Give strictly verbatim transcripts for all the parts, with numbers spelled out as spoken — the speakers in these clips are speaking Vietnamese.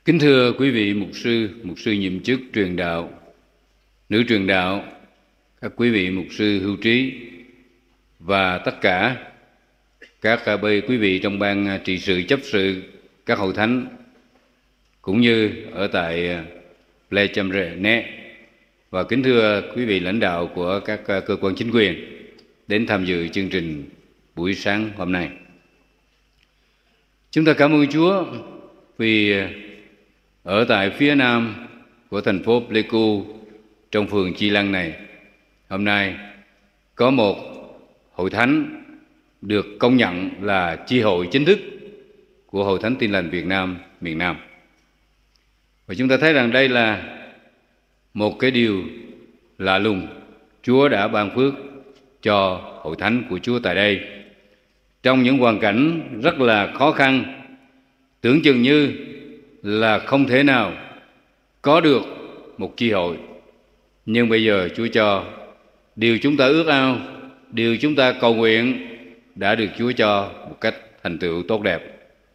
Kính thưa quý vị mục sư, mục sư nhiệm chức truyền đạo, nữ truyền đạo, các quý vị mục sư hưu trí và tất cả các quý vị trong ban trị sự, chấp sự, các hội thánh cũng như ở tại Pleiadianet, và kính thưa quý vị lãnh đạo của các cơ quan chính quyền đến tham dự chương trình buổi sáng hôm nay. Chúng ta cảm ơn Chúa vì ở tại phía nam của thành phố Pleiku, trong phường Chi Lăng này, hôm nay có một hội thánh được công nhận là chi hội chính thức của Hội Thánh Tin Lành Việt Nam miền Nam. Và chúng ta thấy rằng đây là một cái điều lạ lùng. Chúa đã ban phước cho hội thánh của Chúa tại đây trong những hoàn cảnh rất là khó khăn, tưởng chừng như là không thể nào có được một chi hội. Nhưng bây giờ Chúa cho điều chúng ta ước ao, điều chúng ta cầu nguyện đã được Chúa cho một cách thành tựu tốt đẹp.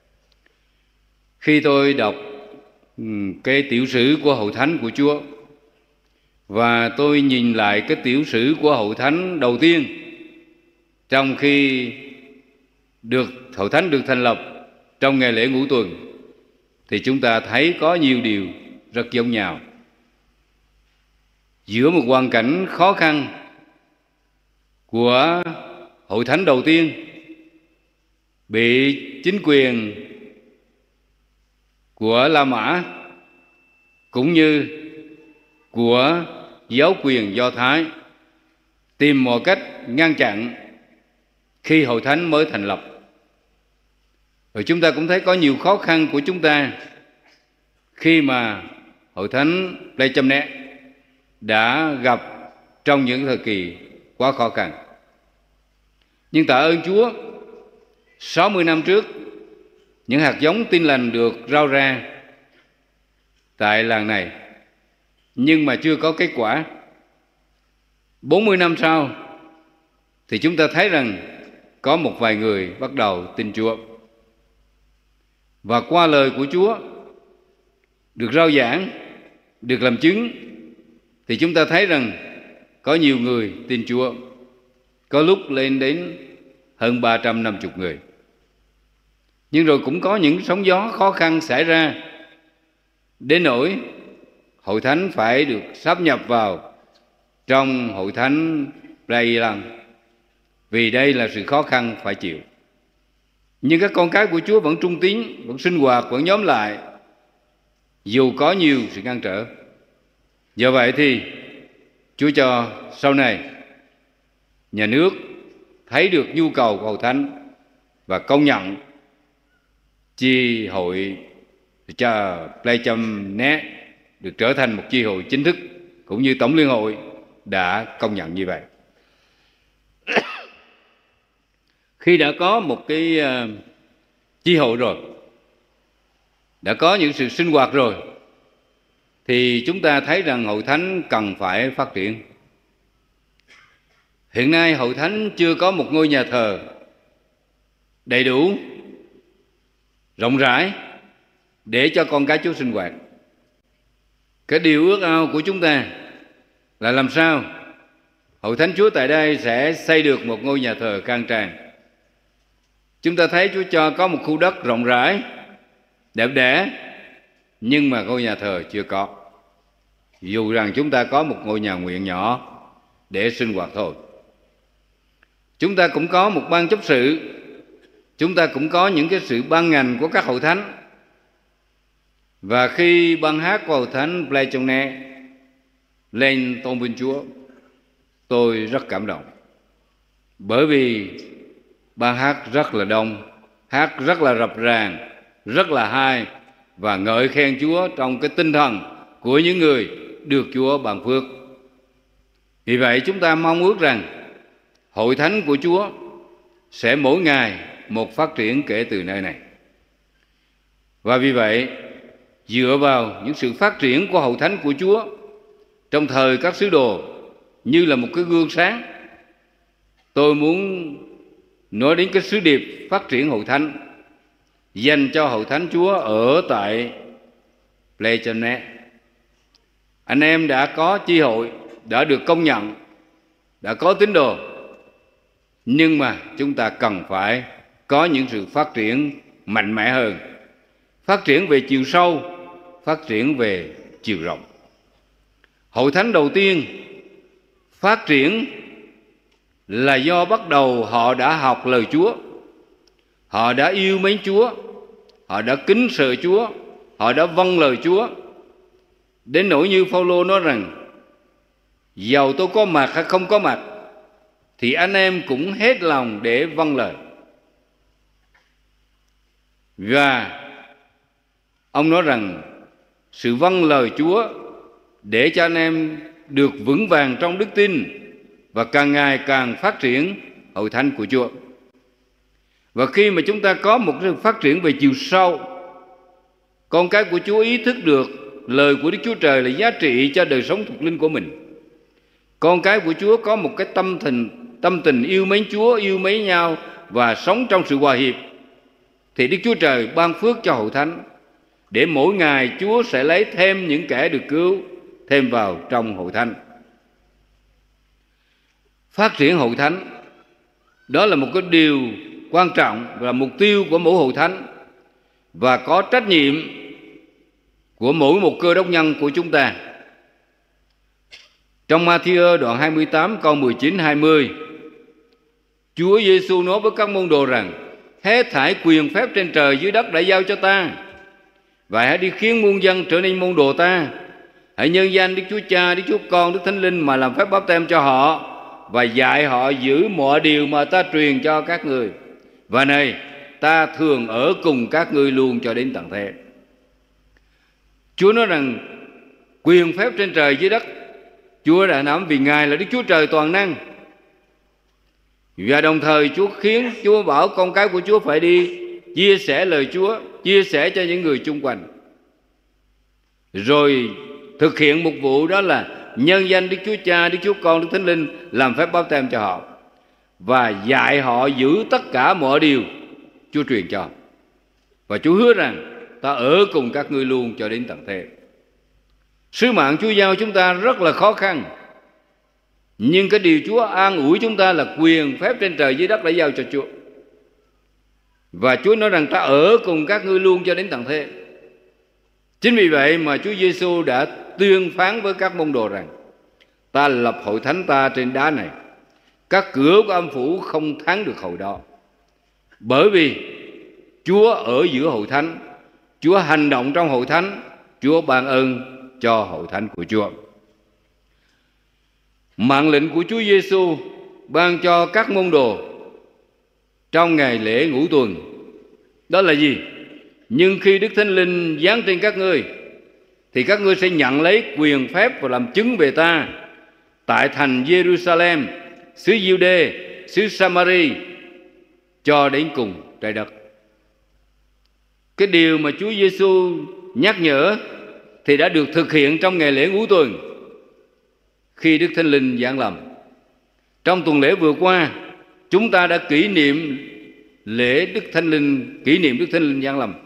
Khi tôi đọc cái tiểu sử của hội thánh của Chúa và tôi nhìn lại cái tiểu sử của hội thánh đầu tiên trong khi được hội thánh được thành lập trong ngày lễ ngũ tuần, thì chúng ta thấy có nhiều điều rất giống nhau. Giữa một hoàn cảnh khó khăn của hội thánh đầu tiên bị chính quyền của La Mã cũng như của giáo quyền Do Thái tìm mọi cách ngăn chặn khi hội thánh mới thành lập. Rồi chúng ta cũng thấy có nhiều khó khăn của chúng ta khi mà hội thánh Pleiadianet đã gặp trong những thời kỳ quá khó khăn. Nhưng tạ ơn Chúa, sáu mươi năm trước, những hạt giống tin lành được rao ra tại làng này, nhưng mà chưa có kết quả. bốn mươi năm sau thì chúng ta thấy rằng có một vài người bắt đầu tin Chúa. Và qua lời của Chúa được rao giảng, được làm chứng, thì chúng ta thấy rằng có nhiều người tin Chúa, có lúc lên đến hơn ba trăm năm mươi người. Nhưng rồi cũng có những sóng gió khó khăn xảy ra, đến nỗi hội thánh phải được sáp nhập vào trong hội thánh Pleiadianet, vì đây là sự khó khăn phải chịu. Nhưng các con cái của Chúa vẫn trung tín, vẫn sinh hoạt, vẫn nhóm lại dù có nhiều sự ngăn trở. Do vậy thì Chúa cho sau này nhà nước thấy được nhu cầu của hội thánh và công nhận chi hội cho Pleiadianet được trở thành một chi hội chính thức, cũng như Tổng Liên hội đã công nhận như vậy. Khi đã có một cái uh, chi hội rồi, đã có những sự sinh hoạt rồi, thì chúng ta thấy rằng hội thánh cần phải phát triển. Hiện nay hội thánh chưa có một ngôi nhà thờ đầy đủ, rộng rãi để cho con cái Chúa sinh hoạt. Cái điều ước ao của chúng ta là làm sao hội thánh Chúa tại đây sẽ xây được một ngôi nhà thờ khang trang. Chúng ta thấy Chúa cho có một khu đất rộng rãi, đẹp đẽ, nhưng mà ngôi nhà thờ chưa có. Dù rằng chúng ta có một ngôi nhà nguyện nhỏ để sinh hoạt thôi. Chúng ta cũng có một ban chấp sự, chúng ta cũng có những cái sự ban ngành của các hội thánh. Và khi ban hát của hội thánh Pleiadianet lên tôn vinh Chúa, tôi rất cảm động. Bởi vì ban hát rất là đông, hát rất là rập ràng, rất là hay, và ngợi khen Chúa trong cái tinh thần của những người được Chúa ban phước. Vì vậy chúng ta mong ước rằng hội thánh của Chúa sẽ mỗi ngày một phát triển kể từ nơi này. Và vì vậy, dựa vào những sự phát triển của hội thánh của Chúa trong thời các sứ đồ như là một cái gương sáng, tôi muốn nói đến cái sứ điệp phát triển hội thánh dành cho hội thánh Chúa ở tại Pleasure. Anh em đã có chi hội, đã được công nhận, đã có tín đồ, nhưng mà chúng ta cần phải có những sự phát triển mạnh mẽ hơn, phát triển về chiều sâu, phát triển về chiều rộng. Hội thánh đầu tiên phát triển là do bắt đầu họ đã học lời Chúa, họ đã yêu mến Chúa, họ đã kính sợ Chúa, họ đã vâng lời Chúa. Đến nỗi như Phaolô nói rằng, dầu tôi có mặt hay không có mặt thì anh em cũng hết lòng để vâng lời. Và ông nói rằng sự vâng lời Chúa để cho anh em được vững vàng trong đức tin và càng ngày càng phát triển hội thánh của Chúa. Và khi mà chúng ta có một sự phát triển về chiều sâu, con cái của Chúa ý thức được lời của Đức Chúa Trời là giá trị cho đời sống thuộc linh của mình. Con cái của Chúa có một cái tâm tình, tâm tình yêu mến Chúa, yêu mến nhau và sống trong sự hòa hiệp, thì Đức Chúa Trời ban phước cho hội thánh, để mỗi ngày Chúa sẽ lấy thêm những kẻ được cứu thêm vào trong hội thánh. Phát triển hội thánh, đó là một cái điều quan trọng và mục tiêu của mỗi hội thánh, và có trách nhiệm của mỗi một cơ đốc nhân của chúng ta. Trong Ma-thi-ơ đoạn hai mươi tám câu mười chín hai mươi, Chúa Giêsu nói với các môn đồ rằng: hết thảy quyền phép trên trời dưới đất đã giao cho ta, và hãy đi khiến muôn dân trở nên môn đồ ta. Hãy nhân danh Đức Chúa Cha, Đức Chúa Con, Đức Thánh Linh mà làm phép báp têm cho họ, và dạy họ giữ mọi điều mà ta truyền cho các người. Và này, ta thường ở cùng các ngươi luôn cho đến tận thế. Chúa nói rằng quyền phép trên trời dưới đất Chúa đã nắm, vì Ngài là Đức Chúa Trời toàn năng. Và đồng thời Chúa khiến, Chúa bảo con cái của Chúa phải đi chia sẻ lời Chúa, chia sẻ cho những người chung quanh, rồi thực hiện một vụ, đó là nhân danh Đức Chúa Cha, Đức Chúa Con, Đức Thánh Linh làm phép báp têm cho họ, và dạy họ giữ tất cả mọi điều Chúa truyền cho. Và Chúa hứa rằng ta ở cùng các ngươi luôn cho đến tận thế. Sứ mạng Chúa giao chúng ta rất là khó khăn, nhưng cái điều Chúa an ủi chúng ta là quyền phép trên trời dưới đất đã giao cho Chúa. Và Chúa nói rằng ta ở cùng các ngươi luôn cho đến tận thế. Chính vì vậy mà Chúa Giêsu đã tuyên phán với các môn đồ rằng: ta lập hội thánh ta trên đá này, các cửa của âm phủ không thắng được hội đó. Bởi vì Chúa ở giữa hội thánh, Chúa hành động trong hội thánh, Chúa ban ơn cho hội thánh của Chúa. Mạng lệnh của Chúa Giêsu ban cho các môn đồ trong ngày lễ ngũ tuần đó là gì? Nhưng khi Đức Thánh Linh giáng trên các ngươi thì các ngươi sẽ nhận lấy quyền phép và làm chứng về ta tại thành Jerusalem, xứ Giu-đê, xứ Samari, cho đến cùng trái đất. Cái điều mà Chúa Giêsu nhắc nhở thì đã được thực hiện trong ngày lễ ngũ tuần, khi Đức Thánh Linh giáng lâm. Trong tuần lễ vừa qua, chúng ta đã kỷ niệm lễ Đức Thánh Linh, kỷ niệm Đức Thánh Linh giáng lâm.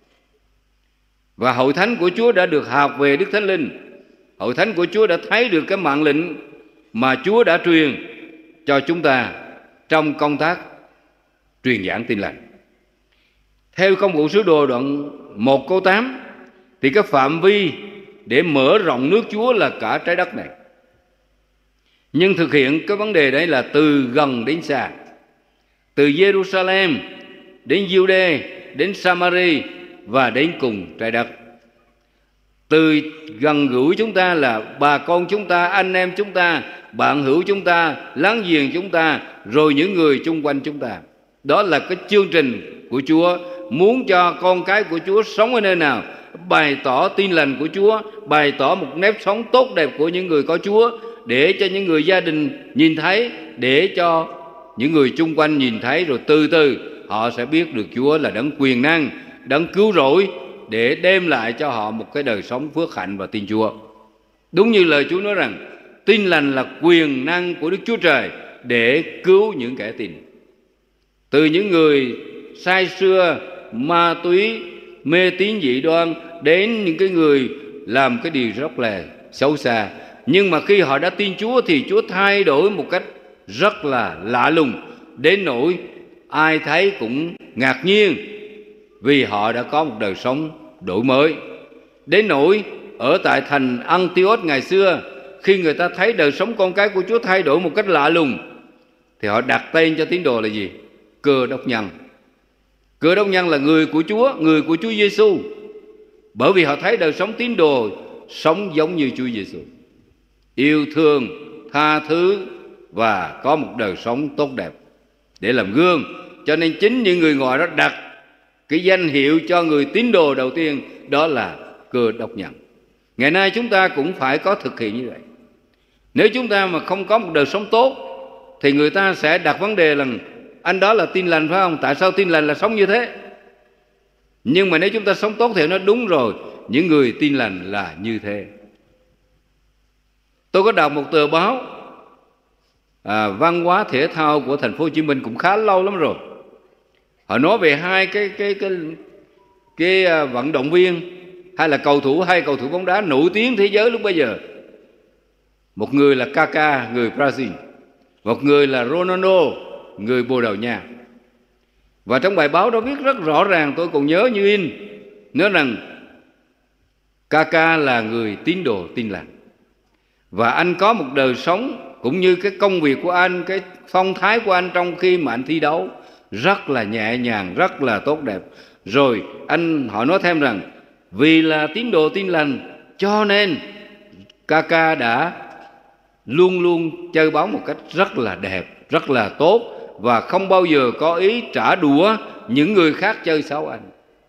Và hội thánh của Chúa đã được học về Đức Thánh Linh. Hội thánh của Chúa đã thấy được cái mạng lệnh mà Chúa đã truyền cho chúng ta trong công tác truyền giảng tin lành. Theo Công vụ Sứ Đồ đoạn một câu tám, thì cái phạm vi để mở rộng nước Chúa là cả trái đất này. Nhưng thực hiện cái vấn đề đấy là từ gần đến xa, từ Jerusalem đến Giu-đê, đến Samari và đến cùng trái đất. Từ gần gũi chúng ta là bà con chúng ta, anh em chúng ta, bạn hữu chúng ta, láng giềng chúng ta, rồi những người chung quanh chúng ta. Đó là cái chương trình của Chúa, muốn cho con cái của Chúa sống ở nơi nào, bày tỏ tin lành của Chúa, bày tỏ một nếp sống tốt đẹp của những người có Chúa, để cho những người gia đình nhìn thấy, để cho những người chung quanh nhìn thấy, rồi từ từ họ sẽ biết được Chúa là đấng quyền năng, đấng cứu rỗi, để đem lại cho họ một cái đời sống phước hạnh và tin Chúa. Đúng như lời Chúa nói rằng tin lành là quyền năng của Đức Chúa Trời để cứu những kẻ tin. Từ những người say sưa, ma túy, mê tín dị đoan, đến những cái người làm cái điều rất là xấu xa. Nhưng mà khi họ đã tin Chúa thì Chúa thay đổi một cách rất là lạ lùng, đến nỗi ai thấy cũng ngạc nhiên, vì họ đã có một đời sống đổi mới. Đến nỗi ở tại thành Antioch ngày xưa, khi người ta thấy đời sống con cái của Chúa thay đổi một cách lạ lùng, thì họ đặt tên cho tín đồ là gì? Cơ đốc nhân. Cơ đốc nhân là người của Chúa, người của Chúa Giêsu, bởi vì họ thấy đời sống tín đồ sống giống như Chúa Giêsu, yêu thương, tha thứ và có một đời sống tốt đẹp để làm gương. Cho nên chính những người ngoài đó đặt cái danh hiệu cho người tín đồ đầu tiên, đó là Cơ đốc nhân. Ngày nay chúng ta cũng phải có thực hiện như vậy. Nếu chúng ta mà không có một đời sống tốt thì người ta sẽ đặt vấn đề là anh đó là tin lành phải không? Tại sao tin lành là sống như thế? Nhưng mà nếu chúng ta sống tốt thì nó đúng rồi, những người tin lành là như thế. Tôi có đọc một tờ báo à, văn hóa thể thao của thành phố Hồ Chí Minh cũng khá lâu lắm rồi. Họ nói về hai cái cái cái cái, cái vận động viên, hay là cầu thủ, hay cầu thủ bóng đá nổi tiếng thế giới lúc bây giờ. Một người là Kaká, người Brazil, một người là Ronaldo, người Bồ Đào Nha. Và trong bài báo đó viết rất rõ ràng, tôi còn nhớ như in, nói rằng Kaká là người tín đồ tin lành, và anh có một đời sống cũng như cái công việc của anh, cái phong thái của anh trong khi mà anh thi đấu rất là nhẹ nhàng, rất là tốt đẹp. Rồi anh họ nói thêm rằng vì là tín đồ tin lành cho nên Kaká đã luôn luôn chơi bóng một cách rất là đẹp, rất là tốt, và không bao giờ có ý trả đũa những người khác chơi xấu anh.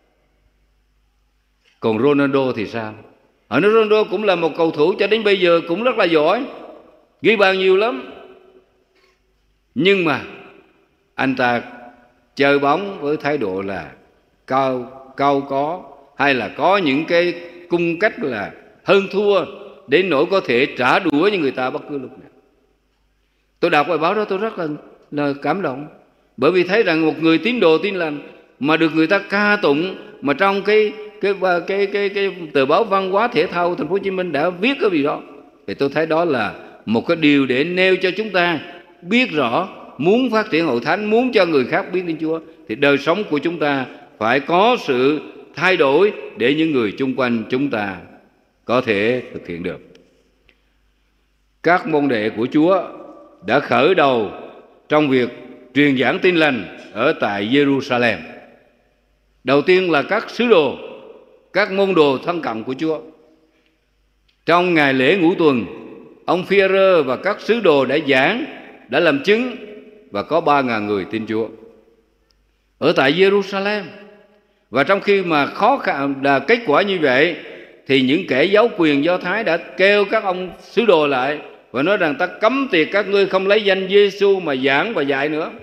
Còn Ronaldo thì sao? Họ nói Ronaldo cũng là một cầu thủ cho đến bây giờ cũng rất là giỏi, ghi bàn nhiều lắm. Nhưng mà anh ta chơi bóng với thái độ là cao cao có, hay là có những cái cung cách là hơn thua, đến nỗi có thể trả đũa như người ta bất cứ lúc nào. Tôi đọc bài báo đó tôi rất là, là cảm động, bởi vì thấy rằng một người tín đồ tin lành mà được người ta ca tụng, mà trong cái cái cái cái cái, cái tờ báo văn hóa thể thao thành phố Hồ Chí Minh đã viết cái gì đó, thì tôi thấy đó là một cái điều để nêu cho chúng ta biết rõ, muốn phát triển hội thánh, muốn cho người khác biết đến Chúa, thì đời sống của chúng ta phải có sự thay đổi để những người chung quanh chúng ta có thể thực hiện được. Các môn đệ của Chúa đã khởi đầu trong việc truyền giảng tin lành ở tại Jerusalem. Đầu tiên là các sứ đồ, các môn đồ thân cận của Chúa. Trong ngày lễ ngũ tuần, ông Phi-e-rơ và các sứ đồ đã giảng, đã làm chứng, và có ba ngàn người tin Chúa ở tại Jerusalem. Và trong khi mà khó khăn là kết quả như vậy, thì những kẻ giáo quyền Do Thái đã kêu các ông sứ đồ lại và nói rằng ta cấm tiệt các ngươi không lấy danh Giêsu mà giảng và dạy nữa.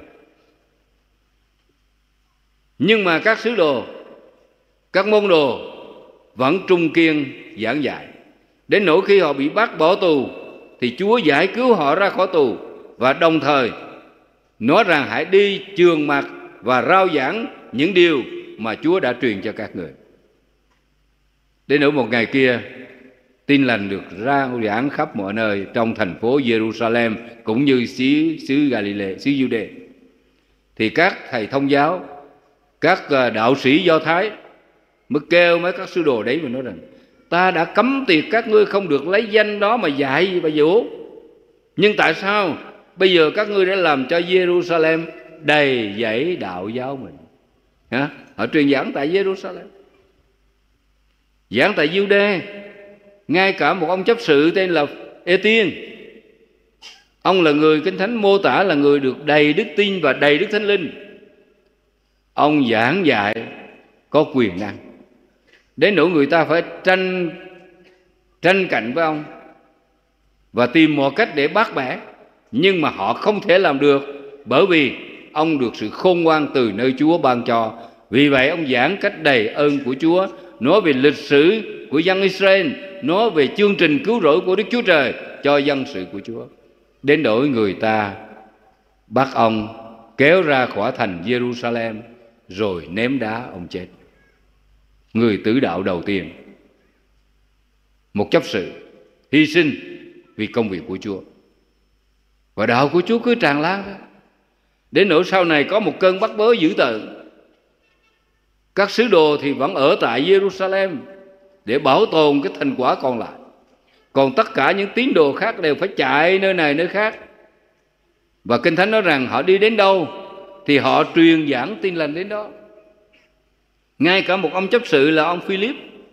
Nhưng mà các sứ đồ, các môn đồ vẫn trung kiên giảng dạy, đến nỗi khi họ bị bắt bỏ tù thì Chúa giải cứu họ ra khỏi tù, và đồng thời nói rằng hãy đi trường mặt và rao giảng những điều mà Chúa đã truyền cho các người. Đến nỗi một ngày kia, tin lành được rao giảng khắp mọi nơi trong thành phố Jerusalem cũng như xứ xứ Galilee, xứ Giu-đê. Thì các thầy thông giáo, các đạo sĩ Do Thái mới kêu mấy các sứ đồ đấy và nói rằng ta đã cấm tiệt các ngươi không được lấy danh đó mà dạy và dỗ, nhưng tại sao bây giờ các ngươi đã làm cho Jerusalem đầy dẫy đạo giáo mình? Hả? Họ truyền giảng tại Jerusalem, giảng tại Giu-đê. Ngay cả một ông chấp sự tên là Ê-tiên, ông là người Kinh Thánh mô tả là người được đầy đức tin và đầy đức Thánh Linh. Ông giảng dạy có quyền năng, đến nỗi người ta phải tranh tranh cạnh với ông và tìm mọi cách để bắt bẻ, nhưng mà họ không thể làm được, bởi vì ông được sự khôn ngoan từ nơi Chúa ban cho. Vì vậy ông giảng cách đầy ơn của Chúa, nói về lịch sử của dân Israel, nói về chương trình cứu rỗi của Đức Chúa Trời cho dân sự của Chúa, đến nỗi người ta bắt ông kéo ra khỏi thành Jerusalem rồi ném đá ông chết. người tử đạo đầu tiên, một chấp sự hy sinh vì công việc của Chúa. Và đạo của Chúa cứ tràn lan ra, đến nỗi sau này có một cơn bắt bớ dữ tợn. Các sứ đồ thì vẫn ở tại Jerusalem để bảo tồn cái thành quả còn lại, còn tất cả những tín đồ khác đều phải chạy nơi này nơi khác. Và Kinh Thánh nói rằng họ đi đến đâu thì họ truyền giảng tin lành đến đó. Ngay cả một ông chấp sự là ông Philip,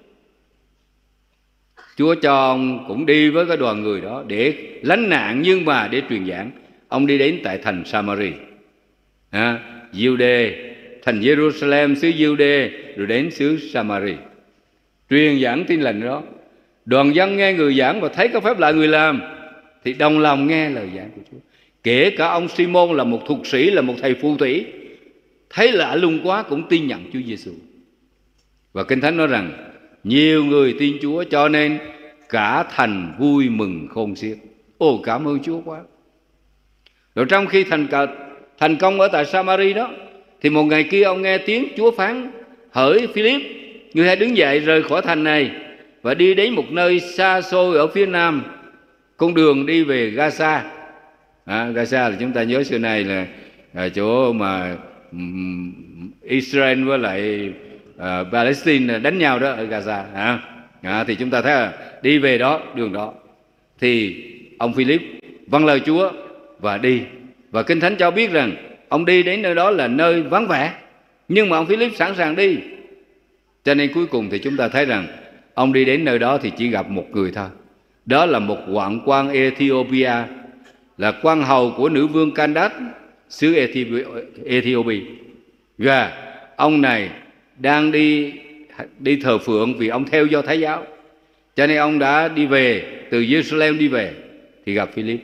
Chúa cho ông cũng đi với cái đoàn người đó để lánh nạn, nhưng mà để truyền giảng. Ông đi đến tại thành Samari, à, Giu-đê, thành Jerusalem, xứ Giu-đê, rồi đến xứ Samari, truyền giảng tin lành đó. Đoàn dân nghe người giảng và thấy có phép lạ người làm thì đồng lòng nghe lời giảng của Chúa. Kể cả ông Simon là một thuật sĩ, là một thầy phù thủy, thấy lạ lùng quá cũng tin nhận Chúa Giêsu. Và Kinh Thánh nói rằng nhiều người tin Chúa, cho nên cả thành vui mừng khôn xiết. Ồ, cảm ơn Chúa quá. Rồi trong khi thành thành công ở tại Samari đó, thì một ngày kia ông nghe tiếng Chúa phán: hỡi Philip, ngươi hãy đứng dậy rời khỏi thành này và đi đến một nơi xa xôi ở phía nam, con đường đi về Gaza. À, Gaza là chúng ta nhớ xưa này là, là chỗ mà um, Israel với lại uh, Palestine đánh nhau đó, ở Gaza. À, à, thì chúng ta thấy là đi về đó, đường đó. Thì ông Philip vâng lời Chúa và đi. Và Kinh Thánh cho biết rằng ông đi đến nơi đó là nơi vắng vẻ, nhưng mà ông Philip sẵn sàng đi. Cho nên cuối cùng thì chúng ta thấy rằng ông đi đến nơi đó thì chỉ gặp một người thôi. Đó là một hoạn quan Ethiopia, là quan hầu của nữ vương Candace xứ Ethiopia. Và ông này đang đi đi thờ phượng vì ông theo Do Thái giáo. Cho nên ông đã đi về, từ Jerusalem đi về thì gặp Philip.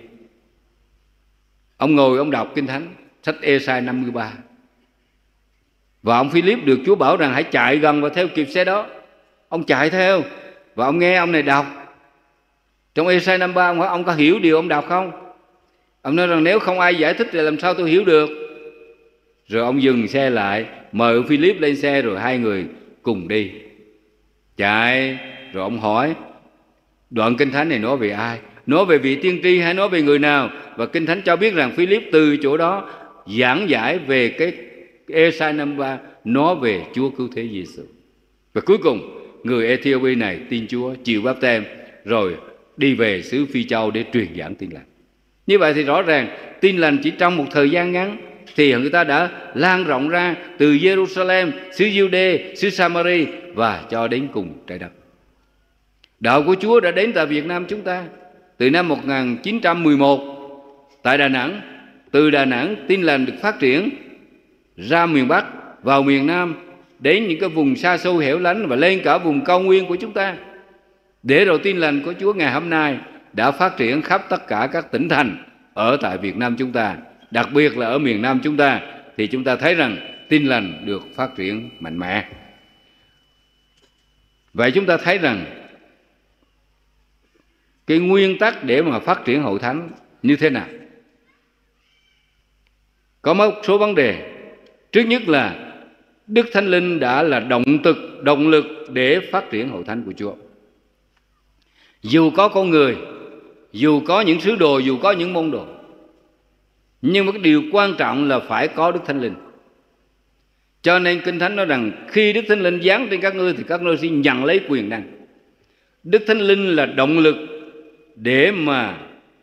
Ông ngồi ông đọc Kinh Thánh, sách Ê-sai năm mươi ba. Và ông Philip được Chúa bảo rằng hãy chạy gần và theo kịp xe đó. Ông chạy theo và ông nghe ông này đọc. Trong Ê-sai năm mươi ba, ông hỏi ông có hiểu điều ông đọc không? Ông nói rằng nếu không ai giải thích thì làm sao tôi hiểu được. Rồi ông dừng xe lại, mời ông Philip lên xe, rồi hai người cùng đi. Chạy, rồi ông hỏi đoạn Kinh Thánh này nói về ai? Nói về vị tiên tri hay nói về người nào? Và Kinh Thánh cho biết rằng Philip từ chỗ đó giảng giải về cái Ê-sai năm mươi ba, nói về Chúa Cứu Thế Giêsu. Và cuối cùng người Ethiopia này tin Chúa, chịu báp têm, rồi đi về xứ Phi Châu để truyền giảng tin lành. Như vậy thì rõ ràng tin lành chỉ trong một thời gian ngắn thì người ta đã lan rộng ra từ Jerusalem, xứ Giu-đê, xứ Samari và cho đến cùng trái đất. Đạo của Chúa đã đến tại Việt Nam chúng ta từ năm một nghìn chín trăm mười một tại Đà Nẵng. Từ Đà Nẵng tin lành được phát triển ra miền Bắc, vào miền Nam, đến những cái vùng xa xôi hẻo lánh và lên cả vùng cao nguyên của chúng ta. Để rồi tin lành của Chúa ngày hôm nay đã phát triển khắp tất cả các tỉnh thành ở tại Việt Nam chúng ta. Đặc biệt là ở miền Nam chúng ta thì chúng ta thấy rằng tin lành được phát triển mạnh mẽ. Vậy chúng ta thấy rằng cái nguyên tắc để mà phát triển hội thánh như thế nào? Có một số vấn đề. Trước nhất là Đức Thánh Linh đã là động lực, động lực để phát triển hội thánh của Chúa. Dù có con người, dù có những sứ đồ, dù có những môn đồ, nhưng mà cái điều quan trọng là phải có Đức Thánh Linh. Cho nên Kinh Thánh nói rằng khi Đức Thánh Linh giáng trên các ngươi thì các ngươi sẽ nhận lấy quyền năng. Đức Thánh Linh là động lực để mà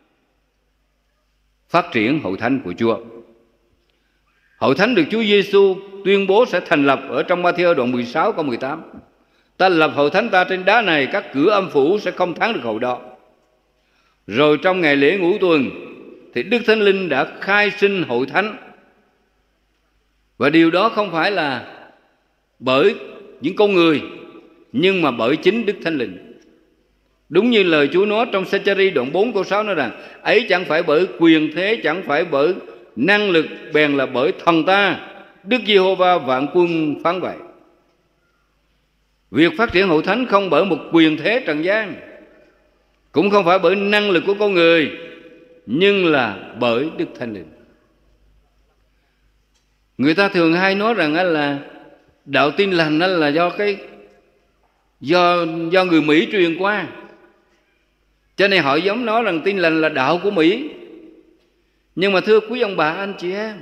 phát triển hội thánh của Chúa. Hội thánh được Chúa Giêsu tuyên bố sẽ thành lập ở trong Ma-thi-ơ đoạn mười sáu câu mười tám. Ta lập hội thánh ta trên đá này, các cửa âm phủ sẽ không thắng được hội đó. Rồi trong ngày lễ ngũ tuần thì Đức Thánh Linh đã khai sinh hội thánh. Và điều đó không phải là bởi những con người, nhưng mà bởi chính Đức Thánh Linh. Đúng như lời Chúa nói trong Sa-cha-ri đoạn bốn câu sáu nói rằng ấy chẳng phải bởi quyền thế, chẳng phải bởi năng lực, bèn là bởi thần ta, Đức Giê-hô-va vạn quân phán vậy. Việc phát triển hội thánh không bởi một quyền thế trần gian, cũng không phải bởi năng lực của con người, nhưng là bởi Đức Thánh Linh. Người ta thường hay nói rằng là đạo tin lành là do cái do do người Mỹ truyền qua, cho nên họ giống nói rằng Tin Lành là đạo của Mỹ. Nhưng mà thưa quý ông bà anh chị em,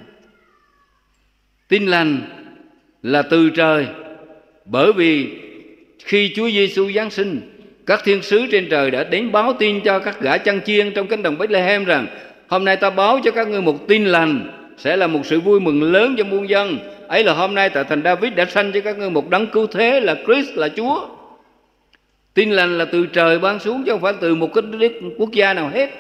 Tin Lành là từ trời, bởi vì khi Chúa Giêsu Giáng sinh, các thiên sứ trên trời đã đến báo tin cho các gã chăn chiên trong cánh đồng Bethlehem rằng hôm nay ta báo cho các ngươi một tin lành, sẽ là một sự vui mừng lớn cho muôn dân. Ấy là hôm nay tại thành David đã sanh cho các ngươi một đấng cứu thế là Christ, là Chúa. Tin lành là từ trời ban xuống chứ không phải từ một cái nước quốc gia nào hết.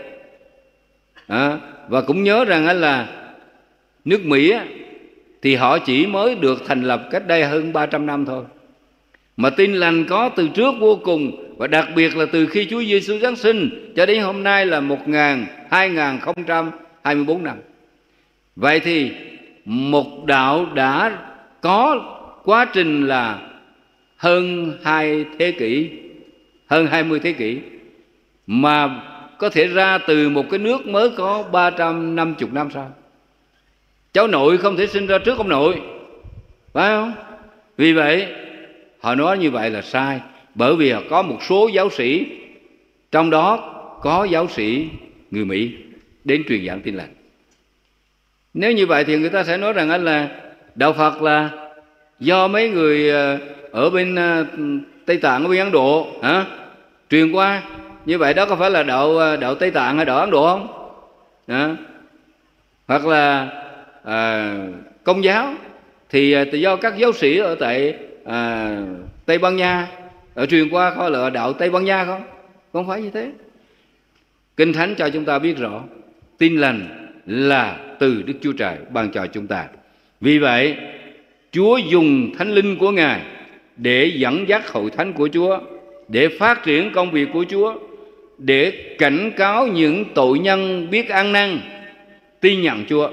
À, và cũng nhớ rằng là nước Mỹ thì họ chỉ mới được thành lập cách đây hơn ba trăm năm thôi, mà tin lành có từ trước vô cùng, và đặc biệt là từ khi Chúa Giêsu Giáng sinh cho đến hôm nay là một nghìn hai nghìn không trăm hai mươi bốn năm. Vậy thì một đạo đã có quá trình là hơn hai thế kỷ, hơn hai mươi thế kỷ, mà có thể ra từ một cái nước mới có ba trăm năm mươi năm sao? Cháu nội không thể sinh ra trước ông nội, phải không? Vì vậy họ nói như vậy là sai, bởi vì họ có một số giáo sĩ, trong đó có giáo sĩ người Mỹ đến truyền giảng tin lành. Nếu như vậy thì người ta sẽ nói rằng là đạo Phật là do mấy người ở bên Tây Tạng, ở bên Ấn Độ hả, truyền qua. Như vậy đó có phải là đạo đạo Tây Tạng hay đạo Ấn Độ không? Đó. Hoặc là à, Công giáo thì, thì do các giáo sĩ ở tại à, Tây Ban Nha ở truyền qua, có là đạo Tây Ban Nha không? Không phải như thế. Kinh Thánh cho chúng ta biết rõ tin lành là từ Đức Chúa Trời ban cho chúng ta. Vì vậy Chúa dùng Thánh Linh của Ngài để dẫn dắt hội thánh của Chúa, để phát triển công việc của Chúa, để cảnh cáo những tội nhân biết ăn năn tin nhận Chúa.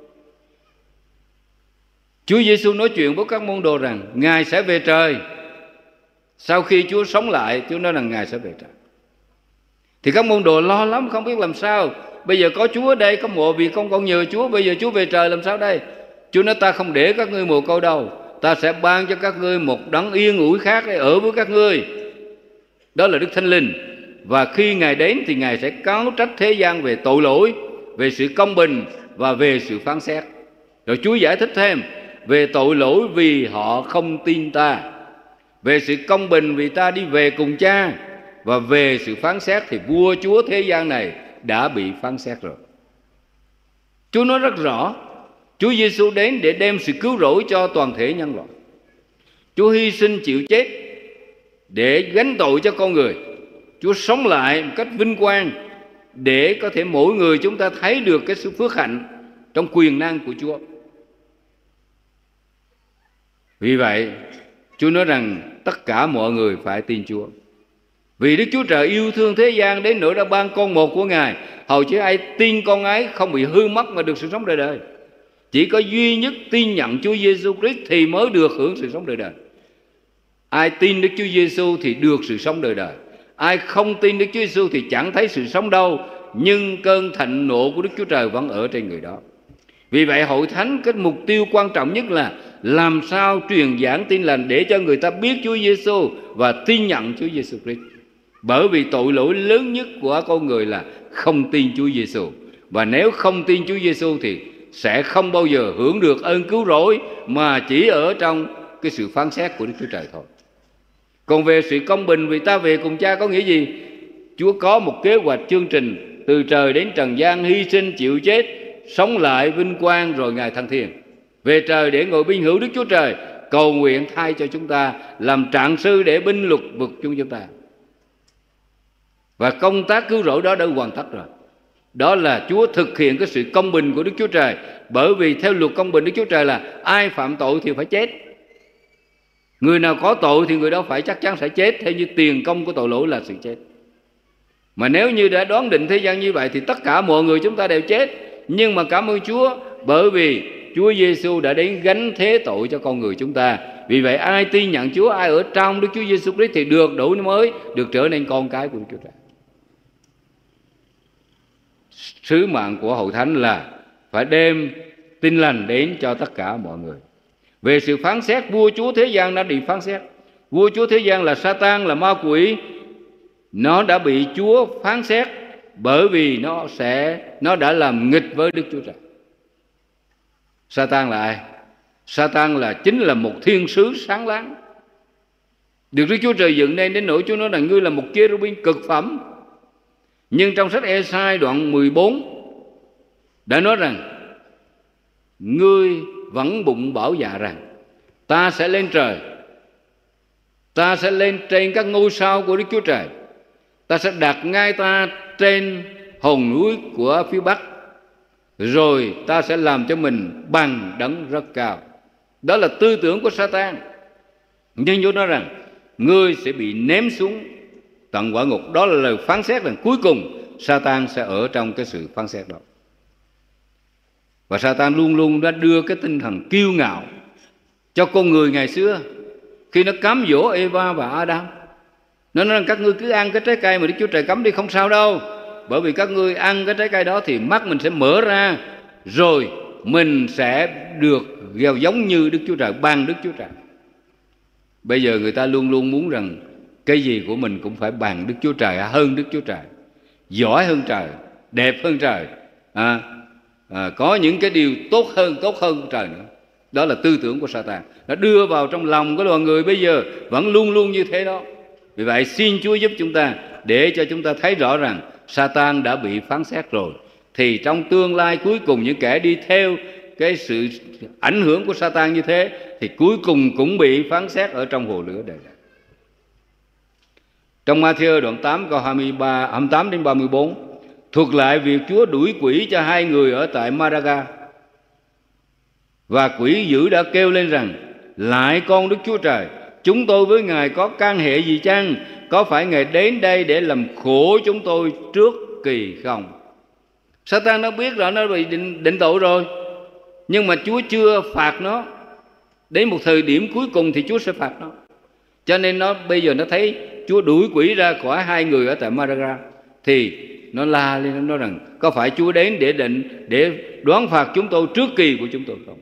Chúa Giêsu nói chuyện với các môn đồ rằng Ngài sẽ về trời. Sau khi Chúa sống lại, Chúa nói rằng Ngài sẽ về trời. Thì các môn đồ lo lắm, không biết làm sao. Bây giờ có Chúa ở đây, có mộ vì không còn nhờ Chúa, bây giờ Chúa về trời làm sao đây? Chúa nói ta không để các ngươi mồ côi đâu, ta sẽ ban cho các ngươi một đấng yên ủi khác để ở với các ngươi. Đó là Đức Thánh Linh. Và khi Ngài đến thì Ngài sẽ cáo trách thế gian về tội lỗi, về sự công bình và về sự phán xét. Rồi Chúa giải thích thêm về tội lỗi vì họ không tin ta, về sự công bình vì ta đi về cùng Cha, và về sự phán xét thì vua chúa thế gian này đã bị phán xét rồi. Chúa nói rất rõ, Chúa Giêsu đến để đem sự cứu rỗi cho toàn thể nhân loại. Chúa hy sinh chịu chết để gánh tội cho con người. Chúa sống lại một cách vinh quang để có thể mỗi người chúng ta thấy được cái sự phước hạnh trong quyền năng của Chúa. Vì vậy Chúa nói rằng tất cả mọi người phải tin Chúa. Vì Đức Chúa Trời yêu thương thế gian đến nỗi đã ban con một của Ngài, hầu chỉ ai tin con ấy không bị hư mất mà được sự sống đời đời. Chỉ có duy nhất tin nhận Chúa Giêsu Christ thì mới được hưởng sự sống đời đời. Ai tin Đức Chúa Giêsu thì được sự sống đời đời. Ai không tin Đức Chúa Giêsu thì chẳng thấy sự sống đâu, nhưng cơn thịnh nộ của Đức Chúa Trời vẫn ở trên người đó. Vì vậy hội thánh, cái mục tiêu quan trọng nhất là làm sao truyền giảng tin lành để cho người ta biết Chúa Giêsu và tin nhận Chúa Giêsu Christ. Bởi vì tội lỗi lớn nhất của con người là không tin Chúa Giêsu. Và nếu không tin Chúa Giêsu thì sẽ không bao giờ hưởng được ơn cứu rỗi, mà chỉ ở trong cái sự phán xét của Đức Chúa Trời thôi. Còn về sự công bình vì ta về cùng Cha có nghĩa gì? Chúa có một kế hoạch chương trình từ trời đến trần gian, hy sinh chịu chết, sống lại vinh quang, rồi Ngài thăng thiên về trời để ngồi bên hữu Đức Chúa Trời, cầu nguyện thay cho chúng ta, làm trạng sư để binh luật vực chung chúng ta. Và công tác cứu rỗi đó đã hoàn tất rồi. Đó là Chúa thực hiện cái sự công bình của Đức Chúa Trời. Bởi vì theo luật công bình Đức Chúa Trời là ai phạm tội thì phải chết. Người nào có tội thì người đó phải chắc chắn sẽ chết, theo như tiền công của tội lỗi là sự chết. Mà nếu như đã đoán định thế gian như vậy thì tất cả mọi người chúng ta đều chết. Nhưng mà cảm ơn Chúa, bởi vì Chúa Giêsu đã đến gánh thế tội cho con người chúng ta. Vì vậy ai tin nhận Chúa, ai ở trong Đức Chúa Giêsu Christ thì được đổi mới, được trở nên con cái của Đức Chúa Trời. Sứ mạng của hội thánh là phải đem tin lành đến cho tất cả mọi người. Về sự phán xét, vua chúa thế gian đã bị phán xét. Vua chúa thế gian là Sa-tan, là ma quỷ, nó đã bị Chúa phán xét bởi vì nó sẽ nó đã làm nghịch với Đức Chúa Trời. Sa-tan là ai? Sa-tan là chính là một thiên sứ sáng láng, được Đức Chúa Trời dựng nên đến nỗi Chúa nói là ngươi là một cherubin cực phẩm. Nhưng trong sách Ê-sai đoạn mười bốn đã nói rằng ngươi vẫn bụng bảo dạ rằng ta sẽ lên trời, ta sẽ lên trên các ngôi sao của Đức Chúa Trời, ta sẽ đặt ngay ta trên hòn núi của phía Bắc, rồi ta sẽ làm cho mình bằng đấng rất cao. Đó là tư tưởng của Sa-tan. Nhưng Chúa nói rằng ngươi sẽ bị ném xuống tận quả ngục. Đó là lời phán xét rằng cuối cùng Sa-tan sẽ ở trong cái sự phán xét đó. Và Sa-tan luôn luôn đã đưa cái tinh thần kiêu ngạo cho con người ngày xưa. Khi nó cám dỗ Eva và Adam, nó nói rằng các ngươi cứ ăn cái trái cây mà Đức Chúa Trời cấm đi không sao đâu, bởi vì các ngươi ăn cái trái cây đó thì mắt mình sẽ mở ra, rồi mình sẽ được gieo giống như Đức Chúa Trời, bằng Đức Chúa Trời. Bây giờ người ta luôn luôn muốn rằng cái gì của mình cũng phải bằng Đức Chúa Trời, hơn Đức Chúa Trời, giỏi hơn trời, đẹp hơn trời, à, à, có những cái điều tốt hơn, tốt hơn trời nữa. Đó là tư tưởng của Sa-tan. Nó đưa vào trong lòng của loài người bây giờ vẫn luôn luôn như thế đó. Vì vậy xin Chúa giúp chúng ta để cho chúng ta thấy rõ rằng Sa-tan đã bị phán xét rồi. Thì trong tương lai cuối cùng những kẻ đi theo cái sự ảnh hưởng của Sa-tan như thế thì cuối cùng cũng bị phán xét ở trong hồ lửa đời đời. Trong Ma-thi-ơ đoạn tám câu hai mươi ba, hai mươi tám đến ba mươi bốn thuật lại việc Chúa đuổi quỷ cho hai người ở tại Ma-ra-ga. Và quỷ dữ đã kêu lên rằng: lại con Đức Chúa Trời, chúng tôi với Ngài có can hệ gì chăng? Có phải Ngài đến đây để làm khổ chúng tôi trước kỳ không? Sa-tan nó biết rõ nó bị định, định tội rồi, nhưng mà Chúa chưa phạt nó. Đến một thời điểm cuối cùng thì Chúa sẽ phạt nó. Cho nên nó bây giờ nó thấy Chúa đuổi quỷ ra khỏi hai người ở tại Ma-ra-ga, thì nó la lên, nó nói rằng: có phải Chúa đến để định để đoán phạt chúng tôi trước kỳ của chúng tôi không?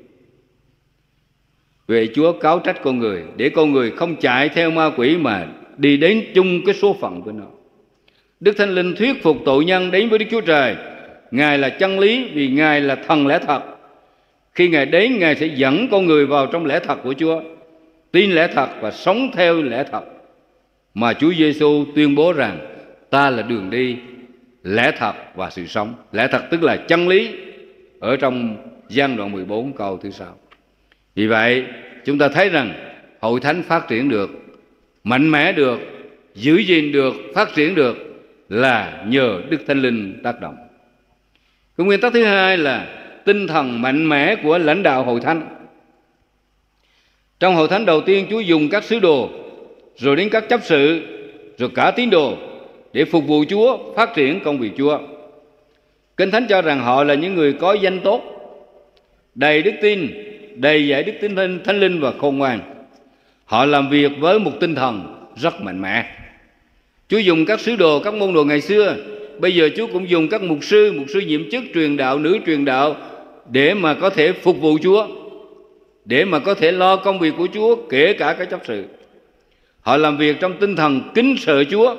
Vì Chúa cáo trách con người để con người không chạy theo ma quỷ mà đi đến chung cái số phận với nó. Đức Thánh Linh thuyết phục tội nhân đến với Đức Chúa Trời. Ngài là chân lý vì Ngài là thần lẽ thật. Khi Ngài đến, Ngài sẽ dẫn con người vào trong lẽ thật của Chúa, tin lẽ thật và sống theo lẽ thật mà Chúa Giêsu tuyên bố rằng ta là đường đi, lẽ thật và sự sống. Lẽ thật tức là chân lý ở trong Giăng đoạn mười bốn câu thứ sáu. Vì vậy chúng ta thấy rằng hội thánh phát triển được, mạnh mẽ được, giữ gìn được, phát triển được là nhờ Đức Thánh Linh tác động. Cái nguyên tắc thứ hai là tinh thần mạnh mẽ của lãnh đạo hội thánh. Trong hội thánh đầu tiên, Chúa dùng các sứ đồ, rồi đến các chấp sự, rồi cả tín đồ để phục vụ Chúa, phát triển công việc Chúa. Kinh Thánh cho rằng họ là những người có danh tốt, đầy đức tin, đầy dạy đức tin Thánh, Thánh Linh và khôn ngoan. Họ làm việc với một tinh thần rất mạnh mẽ. Chúa dùng các sứ đồ, các môn đồ ngày xưa. Bây giờ Chúa cũng dùng các mục sư, mục sư nhiệm chức, truyền đạo, nữ truyền đạo để mà có thể phục vụ Chúa, để mà có thể lo công việc của Chúa, kể cả các chấp sự. Họ làm việc trong tinh thần kính sợ Chúa.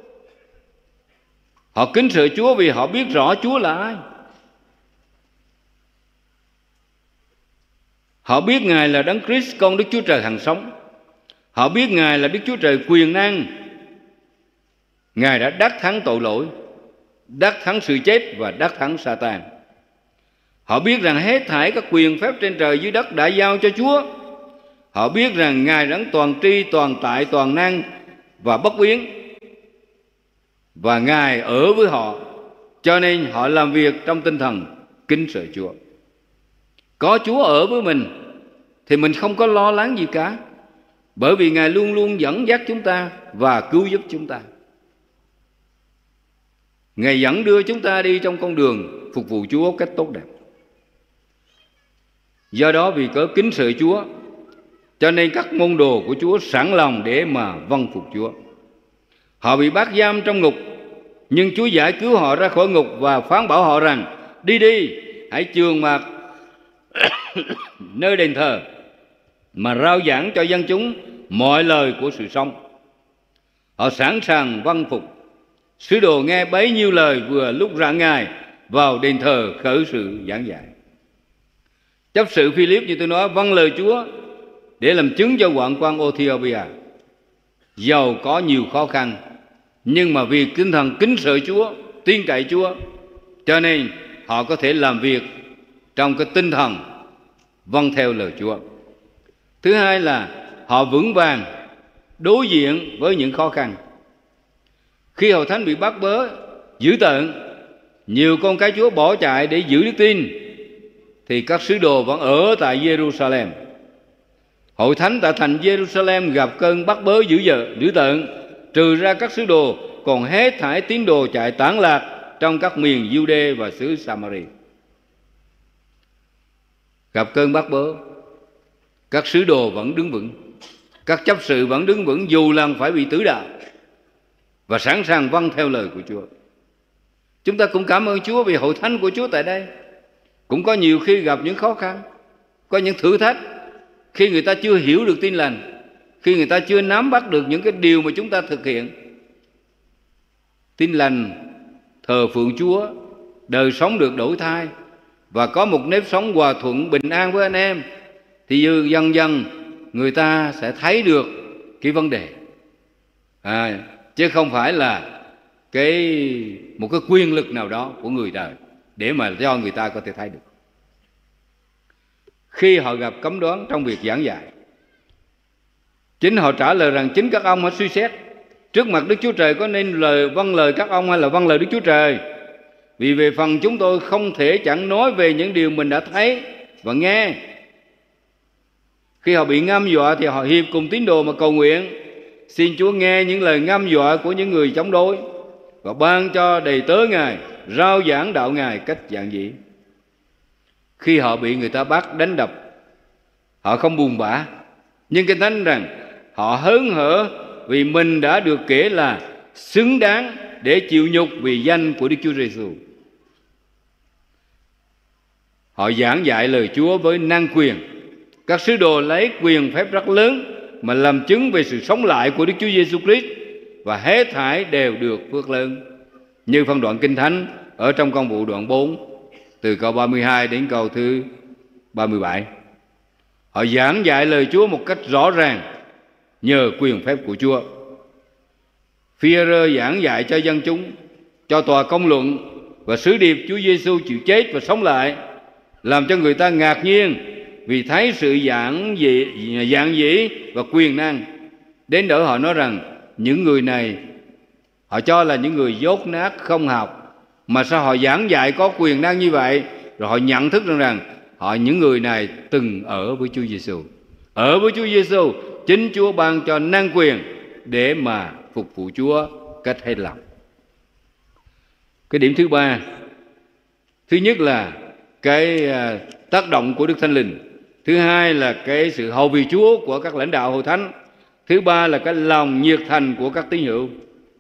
Họ kính sợ Chúa vì họ biết rõ Chúa là ai. Họ biết Ngài là Đấng Christ, con Đức Chúa Trời hằng sống. Họ biết Ngài là Đức Chúa Trời quyền năng. Ngài đã đắc thắng tội lỗi, đắc thắng sự chết và đắc thắng Sa-tan. Họ biết rằng hết thảy các quyền phép trên trời dưới đất đã giao cho Chúa. Họ biết rằng Ngài đấng toàn tri, toàn tại, toàn năng và bất biến, và Ngài ở với họ, cho nên họ làm việc trong tinh thần kính sợ Chúa. Có Chúa ở với mình thì mình không có lo lắng gì cả, bởi vì Ngài luôn luôn dẫn dắt chúng ta và cứu giúp chúng ta. Ngài dẫn đưa chúng ta đi trong con đường phục vụ Chúa cách tốt đẹp. Do đó vì cớ kính sợ Chúa, cho nên các môn đồ của Chúa sẵn lòng để mà vâng phục Chúa. Họ bị bắt giam trong ngục, nhưng Chúa giải cứu họ ra khỏi ngục và phán bảo họ rằng: đi đi, hãy chườm mặt nơi đền thờ mà rao giảng cho dân chúng mọi lời của sự sống. Họ sẵn sàng vâng phục. Sứ đồ nghe bấy nhiêu lời vừa lúc rạng ngày vào đền thờ khởi sự giảng dạy. Chấp sự Philip như tôi nói vâng lời Chúa để làm chứng cho hoạn quan Ethiopia. Dầu có nhiều khó khăn, nhưng mà vì tinh thần kính sợ Chúa, tin cậy Chúa, cho nên họ có thể làm việc trong cái tinh thần vâng theo lời Chúa. Thứ hai là họ vững vàng đối diện với những khó khăn. Khi Hội Thánh bị bắt bớ dữ tợn, nhiều con cái Chúa bỏ chạy để giữ đức tin, thì các sứ đồ vẫn ở tại Jerusalem. Hội Thánh tại thành Jerusalem gặp cơn bắt bớ dữ dợ dữ tợn, trừ ra các sứ đồ, còn hết thảy tín đồ chạy tán lạc trong các miền Giu-đê và xứ Sa-ma-ri. Gặp cơn bắt bớ, các sứ đồ vẫn đứng vững, các chấp sự vẫn đứng vững dù lần phải bị tử đạo, và sẵn sàng vâng theo lời của Chúa. Chúng ta cũng cảm ơn Chúa vì Hội Thánh của Chúa tại đây cũng có nhiều khi gặp những khó khăn, có những thử thách, khi người ta chưa hiểu được tin lành, khi người ta chưa nắm bắt được những cái điều mà chúng ta thực hiện. Tin lành, thờ phượng Chúa, đời sống được đổi thay và có một nếp sống hòa thuận bình an với anh em, thì dần dần người ta sẽ thấy được cái vấn đề, à, chứ không phải là cái một cái quyền lực nào đó của người đời để mà cho người ta có thể thấy được. Khi họ gặp cấm đoán trong việc giảng dạy, chính họ trả lời rằng chính các ông hãy suy xét trước mặt Đức Chúa Trời có nên lời vâng lời các ông hay là vâng lời Đức Chúa Trời. Vì về phần chúng tôi không thể chẳng nói về những điều mình đã thấy và nghe. Khi họ bị ngâm dọa thì họ hiệp cùng tín đồ mà cầu nguyện, xin Chúa nghe những lời ngâm dọa của những người chống đối và ban cho đầy tớ Ngài rao giảng đạo Ngài cách giản dị. Khi họ bị người ta bắt đánh đập, họ không buồn bã, nhưng Kinh Thánh rằng họ hớn hở vì mình đã được kể là xứng đáng để chịu nhục vì danh của Đức Chúa Giêsu. Họ giảng dạy lời Chúa với năng quyền. Các sứ đồ lấy quyền phép rất lớn mà làm chứng về sự sống lại của Đức Chúa Giêsu Christ, và hết thảy đều được phước lớn. Như phân đoạn Kinh Thánh ở trong Công vụ đoạn bốn, từ câu ba mươi hai đến câu thứ ba mươi bảy. Họ giảng dạy lời Chúa một cách rõ ràng nhờ quyền phép của Chúa. Phi-e-rơ giảng dạy cho dân chúng, cho tòa công luận, và sứ điệp Chúa Giêsu chịu chết và sống lại, làm cho người ta ngạc nhiên vì thấy sự giản dị, giản dĩ và quyền năng. Đến đỡ họ nói rằng những người này họ cho là những người dốt nát không học, mà sao họ giảng dạy có quyền năng như vậy. Rồi họ nhận thức rằng, rằng họ những người này từng ở với Chúa Giêsu. Ở với Chúa Giêsu, chính Chúa ban cho năng quyền để mà phục vụ Chúa cách hết lòng. Cái điểm thứ ba, thứ nhất là cái tác động của Đức Thánh Linh. Thứ hai là cái sự hầu vì Chúa của các lãnh đạo Hội Thánh. Thứ ba là cái lòng nhiệt thành của các tín hữu.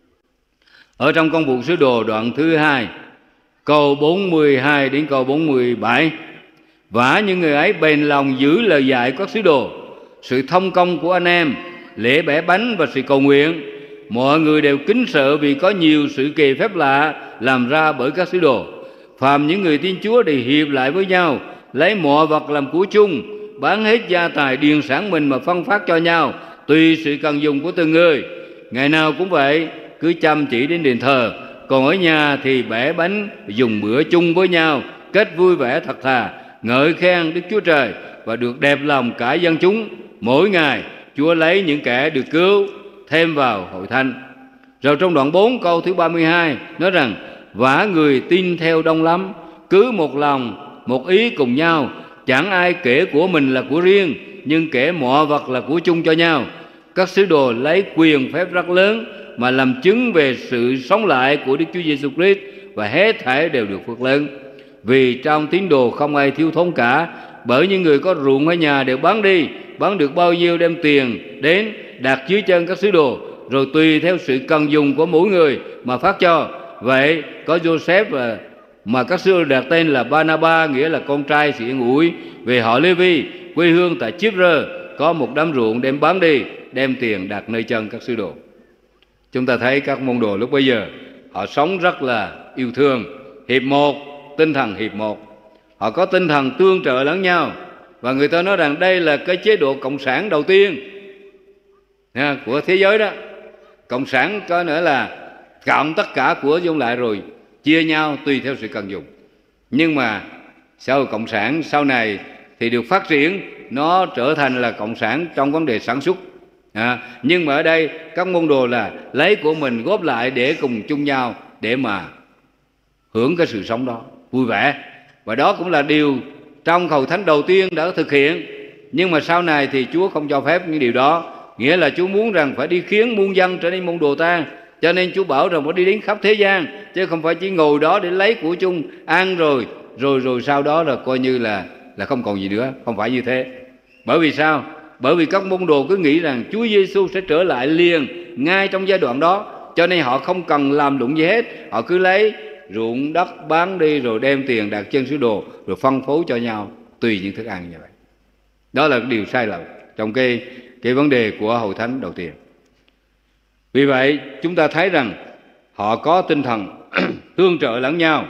Ở trong Công vụ Sứ Đồ đoạn thứ hai, câu bốn mươi hai đến câu bốn mươi bảy: Vả những người ấy bền lòng giữ lời dạy các sứ đồ, sự thông công của anh em, lễ bẻ bánh và sự cầu nguyện. Mọi người đều kính sợ vì có nhiều sự kỳ phép lạ làm ra bởi các sứ đồ. Phàm những người tin Chúa thì hiệp lại với nhau, lấy mọi vật làm của chung, bán hết gia tài điền sản mình mà phân phát cho nhau, tùy sự cần dùng của từng người. Ngày nào cũng vậy, cứ chăm chỉ đến đền thờ, còn ở nhà thì bẻ bánh dùng bữa chung với nhau, kết vui vẻ thật thà, ngợi khen Đức Chúa Trời và được đẹp lòng cả dân chúng. Mỗi ngày Chúa lấy những kẻ được cứu thêm vào hội thánh. Rồi trong đoạn bốn câu thứ ba mươi hai nói rằng: Vả người tin theo đông lắm, cứ một lòng một ý cùng nhau, chẳng ai kể của mình là của riêng, nhưng kể mọi vật là của chung cho nhau. Các sứ đồ lấy quyền phép rất lớn mà làm chứng về sự sống lại của Đức Chúa Giêsu Christ, và hết thảy đều được phước lớn. Vì trong tín đồ không ai thiếu thốn cả, bởi những người có ruộng hay nhà đều bán đi, bán được bao nhiêu đem tiền đến đặt dưới chân các sứ đồ, rồi tùy theo sự cần dùng của mỗi người mà phát cho. Vậy có Joseph và mà các sứ đồ đặt tên là Barnabas, nghĩa là con trai sự yên ủi, về họ Lê-vi, quê hương tại Chip-rơ, có một đám ruộng đem bán đi, đem tiền đặt nơi chân các sứ đồ. Chúng ta thấy các môn đồ lúc bấy giờ họ sống rất là yêu thương, hiệp một, tinh thần hiệp một. Họ có tinh thần tương trợ lẫn nhau. Và người ta nói rằng đây là cái chế độ cộng sản đầu tiên của thế giới đó. Cộng sản có nữa là cộng tất cả của dùng lại rồi chia nhau tùy theo sự cần dùng. Nhưng mà xã hội cộng sản sau này thì được phát triển, nó trở thành là cộng sản trong vấn đề sản xuất. À, nhưng mà ở đây các môn đồ là lấy của mình góp lại để cùng chung nhau để mà hưởng cái sự sống đó vui vẻ. Và đó cũng là điều trong Hội Thánh đầu tiên đã thực hiện. Nhưng mà sau này thì Chúa không cho phép những điều đó. Nghĩa là Chúa muốn rằng phải đi khiến muôn dân trở nên môn đồ ta. Cho nên Chúa bảo rằng phải đi đến khắp thế gian, chứ không phải chỉ ngồi đó để lấy của chung ăn rồi rồi rồi sau đó là coi như là là không còn gì nữa. Không phải như thế. Bởi vì sao? Bởi vì các môn đồ cứ nghĩ rằng Chúa Giêsu sẽ trở lại liền ngay trong giai đoạn đó, cho nên họ không cần làm lụng gì hết. Họ cứ lấy ruộng đất bán đi rồi đem tiền đặt chân sứ đồ rồi phân phối cho nhau tùy những thức ăn như vậy. Đó là điều sai lầm trong cái cái vấn đề của Hội Thánh đầu tiên. Vì vậy chúng ta thấy rằng họ có tinh thần tương trợ lẫn nhau,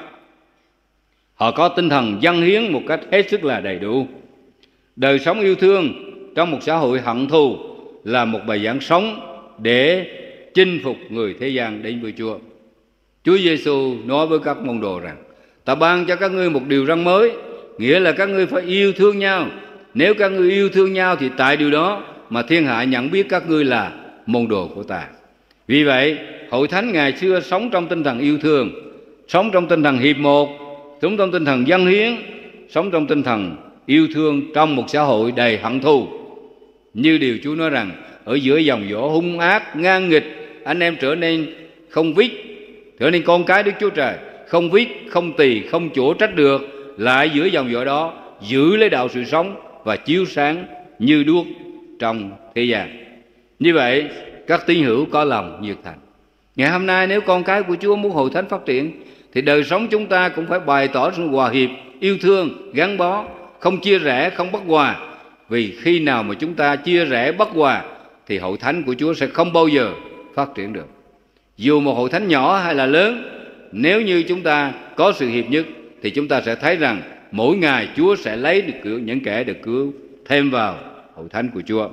họ có tinh thần dâng hiến một cách hết sức là đầy đủ. Đời sống yêu thương trong một xã hội hận thù là một bài giảng sống để chinh phục người thế gian đến với Chúa. Chúa Giêsu nói với các môn đồ rằng: ta ban cho các ngươi một điều răn mới, nghĩa là các ngươi phải yêu thương nhau. Nếu các ngươi yêu thương nhau thì tại điều đó mà thiên hạ nhận biết các ngươi là môn đồ của ta. Vì vậy Hội Thánh ngày xưa sống trong tinh thần yêu thương, sống trong tinh thần hiệp một, sống trong tinh thần dâng hiến, sống trong tinh thần yêu thương trong một xã hội đầy hận thù. Như điều Chúa nói rằng ở giữa dòng dõi hung ác ngang nghịch, anh em trở nên không vít, trở nên con cái Đức Chúa Trời, không vít, không tỳ, không chỗ trách được. Lại giữa dòng dõi đó giữ lấy đạo sự sống và chiếu sáng như đuốc trong thế gian. Như vậy các tín hữu có lòng nhiệt thành. Ngày hôm nay nếu con cái của Chúa muốn Hội Thánh phát triển thì đời sống chúng ta cũng phải bày tỏ sự hòa hiệp, yêu thương, gắn bó, không chia rẽ, không bất hòa. Vì khi nào mà chúng ta chia rẽ bất hòa thì Hội Thánh của Chúa sẽ không bao giờ phát triển được. Dù một Hội Thánh nhỏ hay là lớn, nếu như chúng ta có sự hiệp nhất thì chúng ta sẽ thấy rằng mỗi ngày Chúa sẽ lấy được cứu, những kẻ được cứu thêm vào Hội Thánh của Chúa.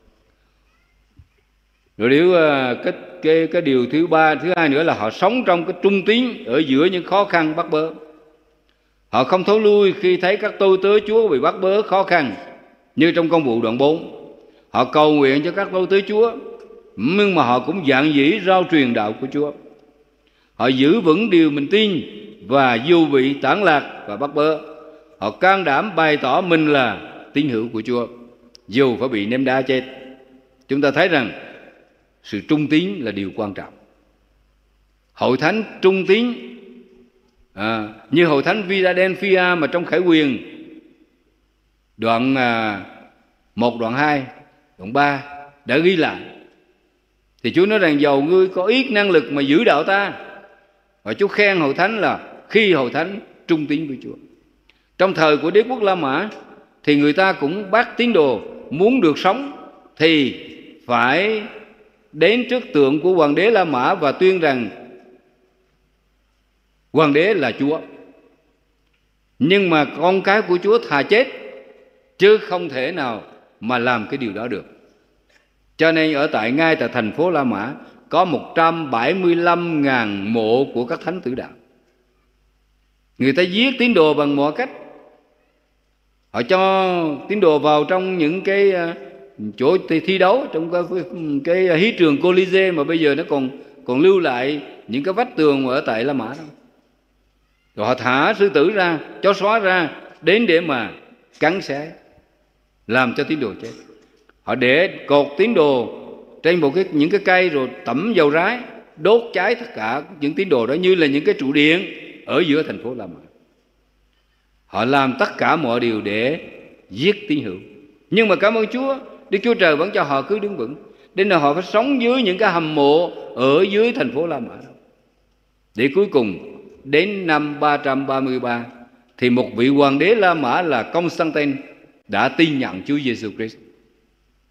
Rồi điều cái, cái, cái điều thứ ba, thứ hai nữa là họ sống trong cái trung tín ở giữa những khó khăn bắt bớ. Họ không thối lui khi thấy các tôi tớ Chúa bị bắt bớ khó khăn. Như trong Công vụ đoạn bốn, họ cầu nguyện cho các tôi tớ Chúa, nhưng mà họ cũng dạn dĩ rao truyền đạo của Chúa. Họ giữ vững điều mình tin, và dù bị tản lạc và bắt bớ, họ can đảm bày tỏ mình là tín hữu của Chúa, dù phải bị ném đá chết. Chúng ta thấy rằng sự trung tín là điều quan trọng. Hội Thánh trung tín, à, như Hội Thánh Philadelphia mà trong Khải Huyền đoạn à, một, đoạn hai, đoạn ba đã ghi lại. Thì Chúa nói rằng dầu ngươi có ít năng lực mà giữ đạo ta. Và Chúa khen Hội Thánh là khi Hội Thánh trung tín với Chúa. Trong thời của đế quốc La Mã thì người ta cũng bắt tín đồ muốn được sống thì phải đến trước tượng của hoàng đế La Mã và tuyên rằng hoàng đế là Chúa. Nhưng mà con cái của Chúa thà chết chứ không thể nào mà làm cái điều đó được. Cho nên ở tại ngay tại thành phố La Mã có một trăm bảy mươi lăm ngàn mộ của các thánh tử đạo. Người ta giết tín đồ bằng mọi cách. Họ cho tín đồ vào trong những cái chỗ thi đấu, trong cái, cái hí trường Colisée mà bây giờ nó còn còn lưu lại những cái vách tường ở tại La Mã đó. Rồi họ thả sư tử ra, chó sói ra đến để mà cắn xé, làm cho tín đồ chết. Họ để cột tín đồ trên một cái những cái cây rồi tẩm dầu rái, đốt cháy tất cả những tín đồ đó như là những cái trụ điện ở giữa thành phố La Mã. Họ làm tất cả mọi điều để giết tín hữu. Nhưng mà cảm ơn Chúa, Đức Chúa Trời vẫn cho họ cứ đứng vững. Đến là họ phải sống dưới những cái hầm mộ ở dưới thành phố La Mã đó. Để cuối cùng đến năm ba trăm ba mươi ba thì một vị hoàng đế La Mã là Constantine đã tin nhận Chúa Giêsu Christ.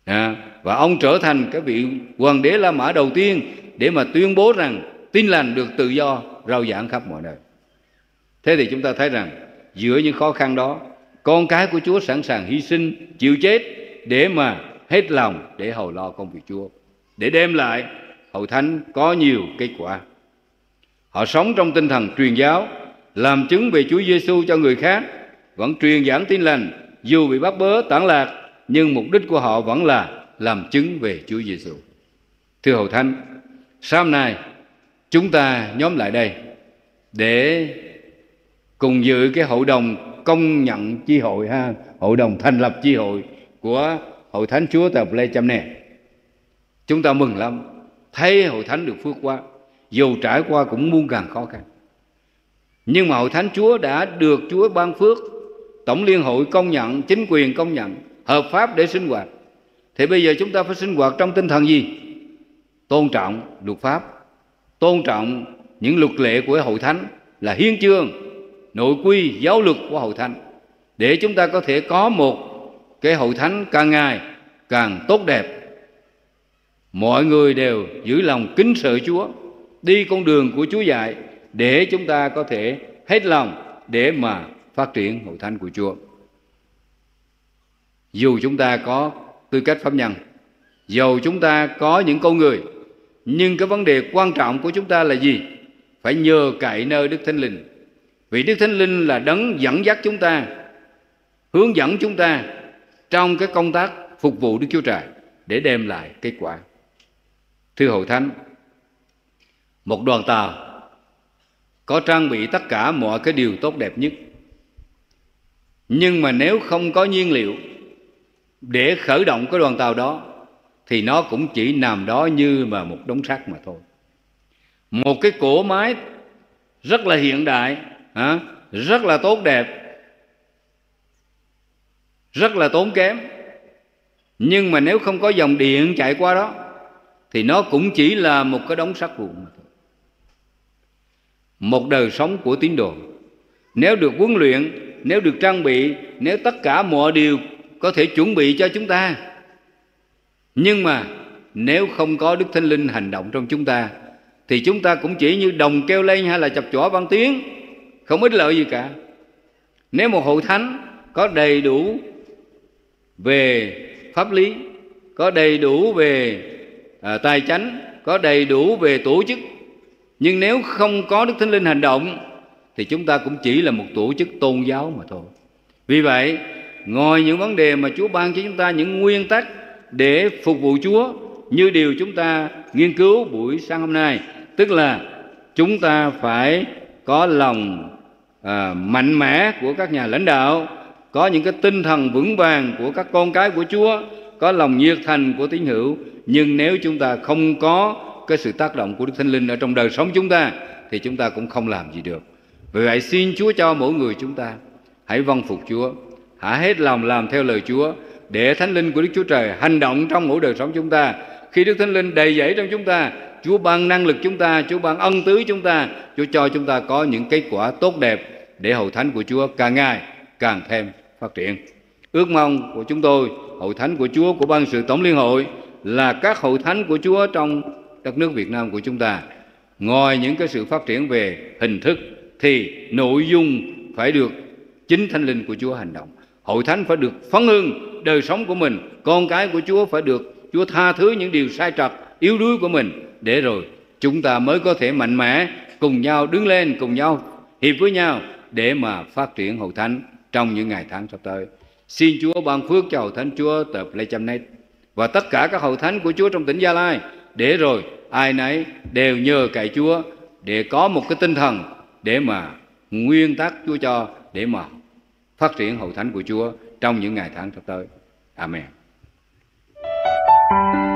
à, và ông trở thành cái vị hoàng đế La Mã đầu tiên để mà tuyên bố rằng Tin lành được tự do rao giảng khắp mọi nơi. Thế thì chúng ta thấy rằng giữa những khó khăn đó, con cái của Chúa sẵn sàng hy sinh, chịu chết để mà hết lòng để hầu lo công việc Chúa, để đem lại hội thánh có nhiều kết quả. Họ sống trong tinh thần truyền giáo, làm chứng về Chúa Giêsu cho người khác, vẫn truyền giảng tin lành dù bị bắt bớ, tản lạc, nhưng mục đích của họ vẫn là làm chứng về Chúa Giêsu. Thưa hội thánh, sáng nay chúng ta nhóm lại đây để cùng dự cái hội đồng công nhận chi hội ha, hội đồng thành lập chi hội của hội thánh Chúa tại Lê Chăm Nè. Chúng ta mừng lắm, thấy hội thánh được phước quá, dù trải qua cũng muôn vàn khó khăn, nhưng mà hội thánh Chúa đã được Chúa ban phước, tổng liên hội công nhận, chính quyền công nhận, hợp pháp để sinh hoạt. Thì bây giờ chúng ta phải sinh hoạt trong tinh thần gì? Tôn trọng luật pháp, tôn trọng những luật lệ của hội thánh là hiến chương, nội quy, giáo luật của hội thánh, để chúng ta có thể có một cái hội thánh càng ngày càng tốt đẹp. Mọi người đều giữ lòng kính sợ Chúa, đi con đường của Chúa dạy, để chúng ta có thể hết lòng để mà phát triển hội thánh của Chúa. Dù chúng ta có tư cách pháp nhân, dù chúng ta có những con người, nhưng cái vấn đề quan trọng của chúng ta là gì? Phải nhờ cậy nơi Đức Thánh Linh. Vì Đức Thánh Linh là đấng dẫn dắt chúng ta, hướng dẫn chúng ta trong cái công tác phục vụ Đức Chúa Trời để đem lại kết quả. Thưa hội thánh, một đoàn tàu có trang bị tất cả mọi cái điều tốt đẹp nhất, nhưng mà nếu không có nhiên liệu để khởi động cái đoàn tàu đó thì nó cũng chỉ nằm đó như mà một đống sắt mà thôi. Một cái cỗ máy rất là hiện đại, rất là tốt đẹp, rất là tốn kém, nhưng mà nếu không có dòng điện chạy qua đó thì nó cũng chỉ là một cái đống sắt vụn mà thôi. Một đời sống của tín đồ, nếu được huấn luyện, nếu được trang bị, nếu tất cả mọi điều có thể chuẩn bị cho chúng ta, nhưng mà nếu không có Đức Thánh Linh hành động trong chúng ta thì chúng ta cũng chỉ như đồng kêu lên hay là chập chỏ văn tiếng, không ích lợi gì cả. Nếu một hội thánh có đầy đủ về pháp lý, có đầy đủ về à, tài chánh, có đầy đủ về tổ chức, nhưng nếu không có Đức Thánh Linh hành động thì chúng ta cũng chỉ là một tổ chức tôn giáo mà thôi. Vì vậy, ngoài những vấn đề mà Chúa ban cho chúng ta những nguyên tắc để phục vụ Chúa, như điều chúng ta nghiên cứu buổi sáng hôm nay, tức là chúng ta phải có lòng à, mạnh mẽ của các nhà lãnh đạo, có những cái tinh thần vững vàng của các con cái của Chúa, có lòng nhiệt thành của tín hữu. Nhưng nếu chúng ta không có cái sự tác động của Đức Thánh Linh ở trong đời sống chúng ta thì chúng ta cũng không làm gì được. Vì vậy xin Chúa cho mỗi người chúng ta hãy vâng phục Chúa, hãy hết lòng làm theo lời Chúa, để Thánh Linh của Đức Chúa Trời hành động trong mỗi đời sống chúng ta. Khi Đức Thánh Linh đầy dẫy trong chúng ta, Chúa ban năng lực chúng ta, Chúa ban ân tứ chúng ta, Chúa cho chúng ta có những kết quả tốt đẹp để hội thánh của Chúa càng ngày càng thêm phát triển. Ước mong của chúng tôi, hội thánh của Chúa, của ban sự tổng liên hội, là các hội thánh của Chúa trong đất nước Việt Nam của chúng ta, ngoài những cái sự phát triển về hình thức thì nội dung phải được chính Thánh Linh của Chúa hành động. Hội thánh phải được phấn hưng đời sống của mình, con cái của Chúa phải được Chúa tha thứ những điều sai trật, yếu đuối của mình, để rồi chúng ta mới có thể mạnh mẽ cùng nhau đứng lên, cùng nhau hiệp với nhau để mà phát triển hội thánh trong những ngày tháng sắp tới. Xin Chúa ban phước cho hội thánh Chúa tại Pleichanet và tất cả các hội thánh của Chúa trong tỉnh Gia Lai, để rồi ai nấy đều nhờ cậy Chúa để có một cái tinh thần để mà nguyên tắc Chúa cho để mà phát triển hội thánh của Chúa trong những ngày tháng sắp tới. Amen.